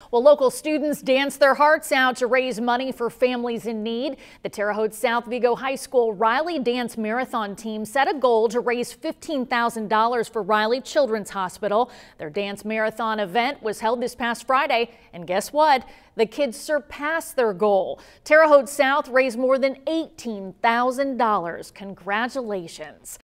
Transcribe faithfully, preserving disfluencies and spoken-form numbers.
Well, local students danced their hearts out to raise money for families in need. The Terre Haute South Vigo High School Riley Dance Marathon team set a goal to raise fifteen thousand dollars for Riley Children's Hospital. Their dance marathon event was held this past Friday, and guess what? The kids surpassed their goal. Terre Haute South raised more than eighteen thousand dollars. Congratulations.